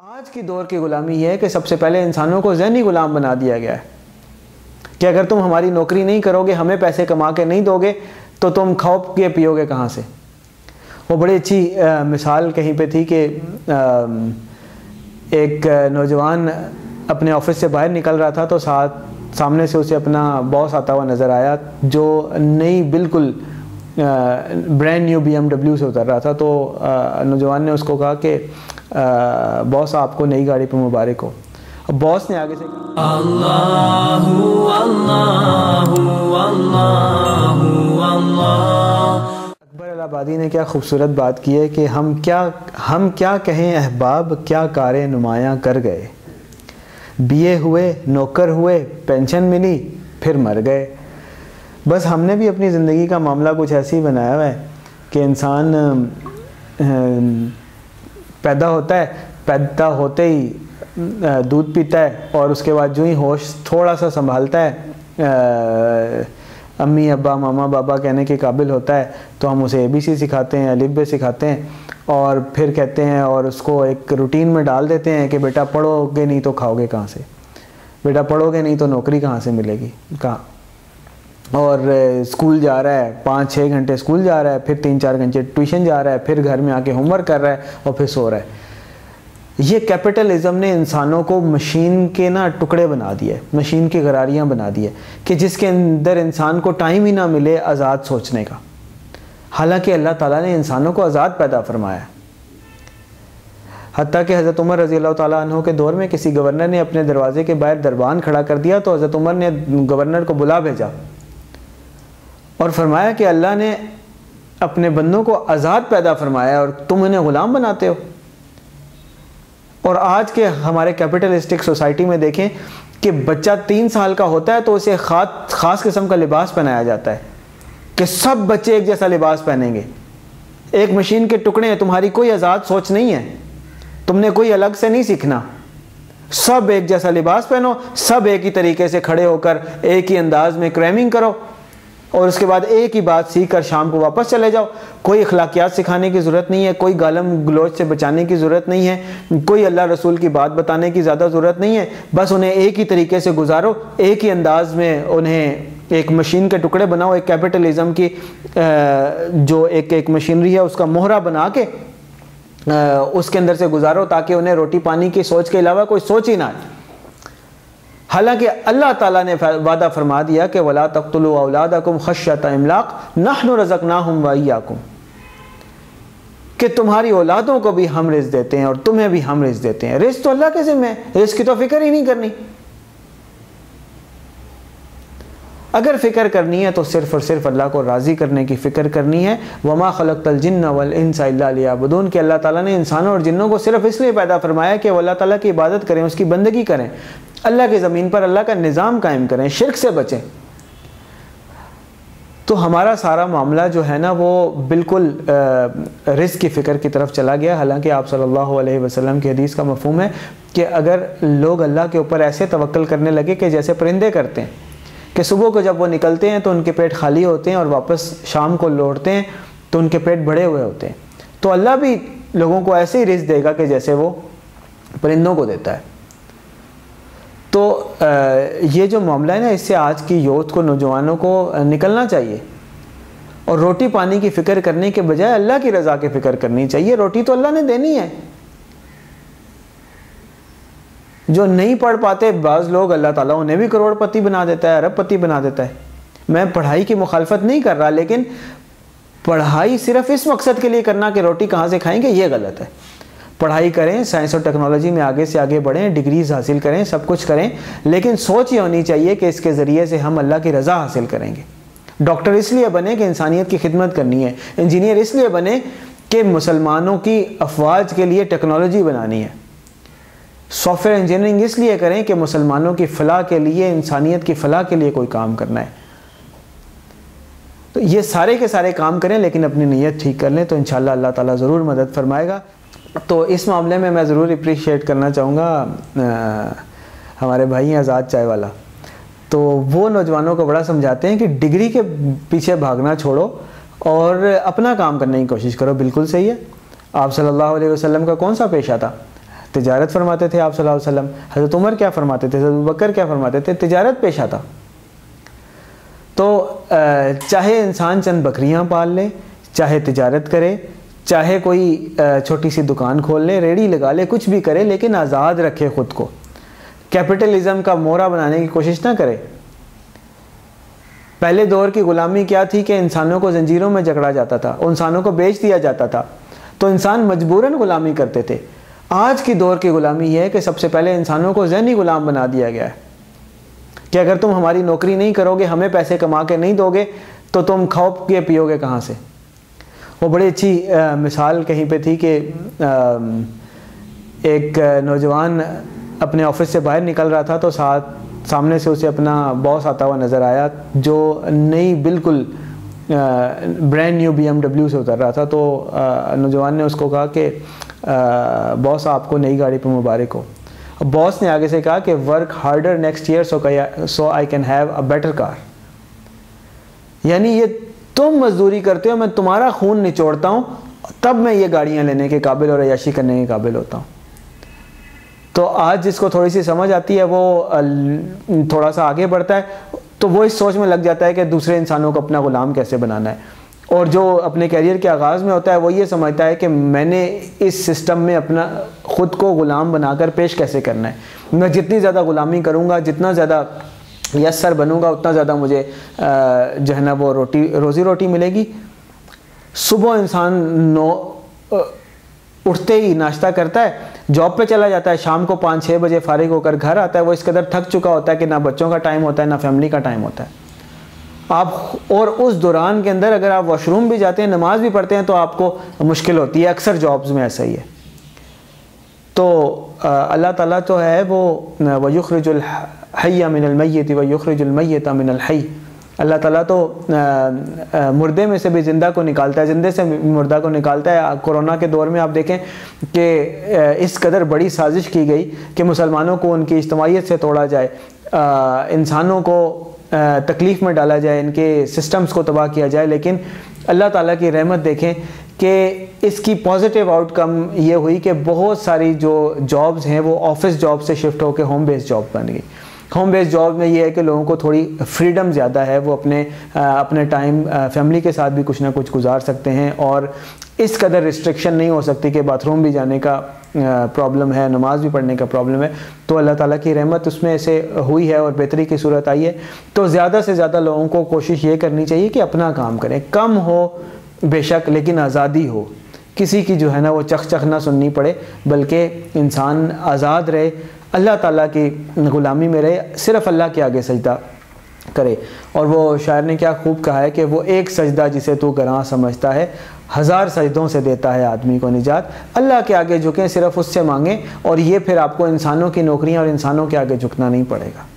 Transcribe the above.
آج کی دور کی غلامی یہ ہے کہ سب سے پہلے انسانوں کو ذہنی غلام بنا دیا گیا ہے کہ اگر تم ہماری نوکری نہیں کرو گے، ہمیں پیسے کما کے نہیں دو گے تو تم کھاؤ کے پیو گے کہاں سے۔ وہ بڑی اچھی مثال کہیں پہ تھی کہ ایک نوجوان اپنے آفس سے باہر نکل رہا تھا تو سامنے سے اسے اپنا باس آتا ہوا نظر آیا جو نئی بالکل برینڈ نیو BMW سے اتر رہا تھا۔ تو نوجوان نے اس کو کہا کہ باس آپ کو نئی گاڑی پہ مبارک ہو۔ اب باس نے آگے سے کہا اللہ اللہ اللہ اللہ۔ اکبر الہ آبادی نے کیا خوبصورت بات کی ہے کہ ہم کیا کہیں احباب کیا کارے نمایاں کر گئے، BA ہوئے، نوکر ہوئے، پینشن ملی، پھر مر گئے۔ بس ہم نے بھی اپنی زندگی کا معاملہ کچھ ایسے ہی بنایا ہوا ہے کہ انسان پیدا ہوتا ہے، پیدا ہوتے ہی دودھ پیتا ہے اور اس کے بعد جو ہی ہوش تھوڑا سا سنبھالتا ہے، امی ابا ماما بابا کہنے کے قابل ہوتا ہے تو ہم اسے ABC سکھاتے ہیں، الف ب سکھاتے ہیں اور پھر کہتے ہیں اور اس کو ایک روٹین میں ڈال دیتے ہیں کہ بیٹا پڑھو گے نہیں تو کھاؤ گے کہاں سے، بیٹا پڑھو گے نہیں تو نوکری کہاں سے ملے گی کہاں۔ اور اسکول جا رہا ہے، 5-6 گھنٹے اسکول جا رہا ہے، پھر 3-4 گھنٹے ٹیوشن جا رہا ہے، پھر گھر میں آ کے ہوم ورک کر رہا ہے اور پھر سو رہا ہے۔ یہ کیپٹلزم نے انسانوں کو مشین کے ٹکڑے بنا دیے، مشین کی غراریاں بنا دیے کہ جس کے اندر انسان کو ٹائم ہی نہ ملے آزاد سوچنے کا، حالانکہ اللہ تعالیٰ نے انسانوں کو آزاد پیدا فرمایا ہے۔ حتیٰ کہ حضرت عمر رضی اللہ تعالیٰ عنہ کے دور میں کسی گورنر نے اپنے دروازے کے باہر دربان کھڑا کر دیا تو حضرت عمر نے گورنر کو بلا بھیجا اور فرمایا کہ اللہ نے اپنے بندوں کو آزاد پیدا فرمایا ہے اور تم انہیں غلام بناتے ہو۔ اور آج کے ہمارے کیپٹلسٹک سوسائٹی میں دیکھیں کہ بچہ 3 سال کا ہوتا ہے تو اسے خاص قسم کا لباس پہنایا جاتا ہے کہ سب بچے ایک جیسا لباس پہنیں گے۔ ایک مشین کے ٹکڑے ہیں، تمہاری کوئی آزاد سوچ نہیں ہے، تم نے کوئی الگ سے نہیں سیکھنا، سب ایک جیسا لباس پہنو، سب ایک ہی طریقے سے کھڑے ہو کر ایک ہی انداز میں کریمنگ کرو اور اس کے بعد ایک ہی بات سیکھ کر شام کو واپس چلے جاؤ۔ کوئی اخلاقیات سکھانے کی ضرورت نہیں ہے، کوئی گالم گلوچ سے بچانے کی ضرورت نہیں ہے، کوئی اللہ رسول کی بات بتانے کی زیادہ ضرورت نہیں ہے، بس انہیں ایک ہی طریقے سے گزارو، ایک ہی انداز میں انہیں ایک مشین کے ٹکڑے بناؤ، ایک کیپٹلزم کی جو ایک مشینری ہے اس کا مہرہ بنا کے اس کے اندر سے گزارو تاکہ انہیں روٹی پانی کی سوچ کے علاوہ کوئی سوچ ہی نہ آئے۔ حالانکہ اللہ تعالیٰ نے وعدہ فرما دیا کہ وَلَا تَقْتُلُوا أَوْلَادَكُمْ خَشْيَةَ إِمْلَاقٍ نَحْنُ رَزَقْنَاهُمْ وَإِيَّاكُمْ، کہ تمہاری اولادوں کو بھی ہم رزق دیتے ہیں اور تمہیں بھی ہم رزق دیتے ہیں۔ رزق تو اللہ کے ذمہ ہے، رزق کی تو فکر ہی نہیں کرنی۔ اگر فکر کرنی ہے تو صرف اور صرف اللہ کو راضی کرنے کی فکر کرنی ہے۔ وَمَا خَلَقْتَ الْجِنَّ وَالْإِنسَ إِلَّا لِيَعْبُدُونَ، کہ اللہ تعالیٰ نے انسانوں اور جنوں کو صرف اس لیے پیدا فرمایا کہ وہ اللہ تعالیٰ کی عبادت کریں، اس کی بندگی کریں، اللہ کی زمین پر اللہ کا نظام قائم کریں، شرک سے بچیں۔ تو ہمارا سارا معاملہ جو ہے نا وہ بالکل رزق کی فکر کی طرف چلا گیا، حالانکہ آپ صلی اللہ علیہ وسلم کی حدیث کا مفہوم ہے کہ اگر لوگ اللہ کے اوپر ایسے توکل کرنے لگے کہ جیسے پرندے کرتے ہیں کہ صبح کو جب وہ نکلتے ہیں تو ان کے پیٹ خالی ہوتے ہیں اور واپس شام کو لوٹتے ہیں تو ان کے پیٹ بڑے ہوئے ہوتے ہیں، تو اللہ بھی لوگوں کو ایسے ہی رزق دے گا کہ جیسے وہ پرندوں کو دیتا ہے۔ تو یہ جو معاملہ ہے نا، اس سے آج کی یوتھ کو، نوجوانوں کو نکلنا چاہیے اور روٹی پانی کی فکر کرنے کے بجائے اللہ کی رضا کی فکر کرنی چاہیے۔ روٹی تو اللہ نے دینی ہے۔ جو نہیں پڑھ پاتے بعض لوگ، اللہ تعالیٰ انہیں بھی کروڑ پتی بنا دیتا ہے، ارب پتی بنا دیتا ہے۔ میں پڑھائی کی مخالفت نہیں کر رہا، لیکن پڑھائی صرف اس مقصد کے لیے کرنا کہ روٹی کہاں سے کھائیں گے، یہ غلط ہے۔ پڑھائی کریں، سائنس اور ٹیکنالوجی میں آگے سے آگے بڑھیں، ڈگریز حاصل کریں، سب کچھ کریں، لیکن سوچ یہ ہونی چاہیے کہ اس کے ذریعے سے ہم اللہ کی رضا حاصل کریں گے۔ ڈاکٹر اس لیے بنے کہ انسانیت کی خدمت کرنی ہے، انجینئر اس لیے بنے کہ مسلمانوں کی افواج کے لیے ٹیکنالوجی بنانی ہے، سافٹ ویئر انجینئرنگ اس لیے کریں کہ مسلمانوں کی فلاح کے لیے، انسانیت کی فلاح کے لیے کوئی کام کرنا ہے۔ تو یہ سارے کے سارے کام کریں، لیکن اپنی نیت ٹھیک کر لیں تو انشاءاللہ اللہ تعالیٰ ضرور مدد فرمائے گا۔ تو اس معاملے میں ضرور اپریشیٹ کرنا چاہوں گا ہمارے بھائی ہیں آزاد چائے والا، تو وہ نوجوانوں کو بڑا سمجھاتے ہیں کہ ڈگری کے پیچھے بھاگنا چھوڑو اور اپنا کام کرنے کی کوشش کرو۔ بالکل صحیح ہے۔ آپ صلی اللہ علیہ وسلم کا کون سا پیشہ تھا؟ تجارت فرماتے تھے آپ صلی اللہ علیہ وسلم. حضرت عمر کیا فرماتے تھے, حضرت ابوبکر کیا فرماتے تھے؟ تجارت پیشہ تھا. تو چاہے انسان چند بکریاں پال لے, چاہے تجارت کرے, چاہے کوئی چھوٹی سی دکان کھول لے, ریڑھی لگا لے, کچھ بھی کرے, لیکن آزاد رکھے خود کو. کیپٹلزم کا مورا بنانے کی کوشش نہ کرے. پہلے دور کی غلامی کیا تھی کہ انسانوں کو زنجیروں میں جکڑا جاتا تھا, انسانوں کو بیچ دیا جاتا تھا, تو انسان مجبوراً غلامی کرتے تھے. آج کی دور کی غلامی یہ ہے کہ سب سے پہلے انسانوں کو ذہنی غلام بنا دیا گیا ہے کہ اگر تم ہماری نوکری نہیں کرو گے, ہمیں پیسے کما کے نہیں دو گے, تو تم کھاؤ کے پیو گے کہاں سے. وہ بڑی اچھی مثال کہیں پہ تھی کہ ایک نوجوان اپنے آفس سے باہر نکل رہا تھا, تو سامنے سے اسے اپنا باس آتا ہوا نظر آیا جو نئی بالکل برینڈ نیو BMW سے اتر رہا تھا. تو نوجوان نے اس کو کہا کہ باس آپ کو نئی گاڑی پہ مبارک ہو. باس نے آگے سے کہا کہ work harder next year so I can have a better car. یعنی یہ تم مزدوری کرتے ہو, میں تمہارا خون نچوڑتا ہوں, تب میں یہ گاڑیاں لینے کے قابل اور عیاشی کرنے کے قابل ہوتا ہوں. تو آج جس کو تھوڑی سی سمجھ آتی ہے وہ تھوڑا سا آگے بڑھتا ہے, تو وہ اس سوچ میں لگ جاتا ہے کہ دوسرے انسانوں کو اپنا غلام کیسے بنانا ہے. اور جو اپنے کیریئر کے آغاز میں ہوتا ہے وہ یہ سمجھتا ہے کہ میں نے اس سسٹم میں اپنا خود کو غلام بنا کر پیش کیسے کرنا ہے. میں جتنی زیادہ غلامی کروں گا, جتنا زیادہ یسر بنوں گا, اتنا زیادہ مجھے جو ہے نا وہ روزی روٹی ملے گی. صبح انسان اٹھتے ہی ناشتہ کرتا ہے, جاب پہ چلا جاتا ہے, شام کو 5-6 بجے فارغ ہو کر گھر آتا ہے. وہ اس قدر تھک چکا ہوتا ہے کہ نہ بچوں کا ٹائم ہوتا ہے, نہ فیملی کا ٹائم ہوتا ہے. اور اس دوران کے اندر اگر آپ واش روم بھی جاتے ہیں, نماز بھی پڑھتے ہیں, تو آپ کو مشکل ہوتی ہے. اکثر جابز میں ایسا ہی ہے. تو اللہ تعالیٰ تو ہے وہ وَيُخْرِجُ الْحَيَّ مِنَ الْمَيِّتِ وَيُخْرِجُ الْمَيِّتَ مِنَ الْحَيِّ. اللہ تعالیٰ تو مردے میں سے بھی زندہ کو نکالتا ہے, زندے سے مردہ کو نکالتا ہے. کرونا کے دور میں آپ دیکھیں کہ اس قدر بڑی سازش کی گئی کہ مسلمانوں کو ان کی اجتماعیت سے توڑا جائے, انسانوں کو تکلیف میں ڈالا جائے, ان کے سسٹمز کو تباہ کیا جائے. لیکن اللہ تعالیٰ کی رحمت دیکھیں کہ اس کی پازیٹیو آؤٹ کم یہ ہوئی کہ بہت ساری جو جابز ہیں وہ آفس جاب سے شفٹ ہو کے ہوم بیس جاب بن گئی. ہوم بیس جاب میں یہ ہے کہ لوگوں کو تھوڑی فریڈم زیادہ ہے, وہ اپنے ٹائم فیملی کے ساتھ بھی کچھ نہ کچھ گزار سکتے ہیں, اور اس قدر ریسٹرکشن نہیں ہو سکتی کہ باتھ روم بھی جانے کا پرابلم ہے, نماز بھی پڑھنے کا پرابلم ہے. تو اللہ تعالیٰ کی رحمت اس میں ایسے ہوئی ہے اور بہتری کی صورت آئی ہے. تو زیادہ سے زیادہ لوگوں کو کوشش یہ کرنی چاہیے کہ اپنا کام کریں, کم ہو بے شک لیکن آزادی ہو, کسی کی جو ہے نا وہ چخ نہ سننی پڑے, بلکہ انسان آزاد رہے, اللہ تعالیٰ کی غلامی میں رہے, صرف اللہ کے آگے سجدہ کرے. اور وہ شاعر نے کیا خوب کہا ہے کہ وہ ایک سجدہ جسے تو گراں سمجھتا ہے, 1000 سجدوں سے دیتا ہے آدمی کو نجات. اللہ کے آگے جھکیں, صرف اس سے مانگیں, اور یہ پھر آپ کو انسانوں کی نوکریاں اور انسانوں کے آگے جھکنا نہیں پڑے گا.